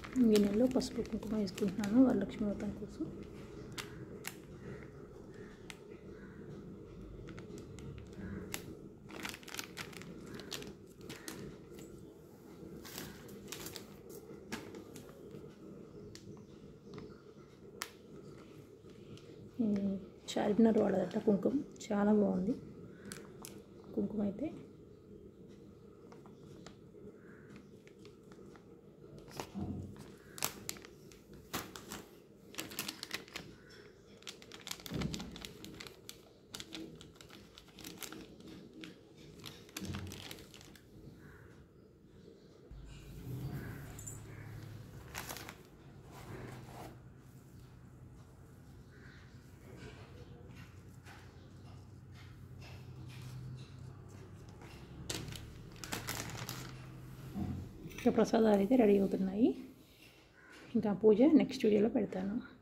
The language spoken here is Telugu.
గిన్నెలో పసుపు కుంకుమ వేసుకుంటున్నాను వరలక్ష్మి వ్రతం కోసం. చార్మినార్ వాడదట కుంకుమ, చాలా బాగుంది కుంకుమ అయితే. ఇంకా ప్రసాదాలు అయితే రెడీ అవుతున్నాయి. ఇంకా పూజ నెక్స్ట్ వీడియోలో పెడతాను.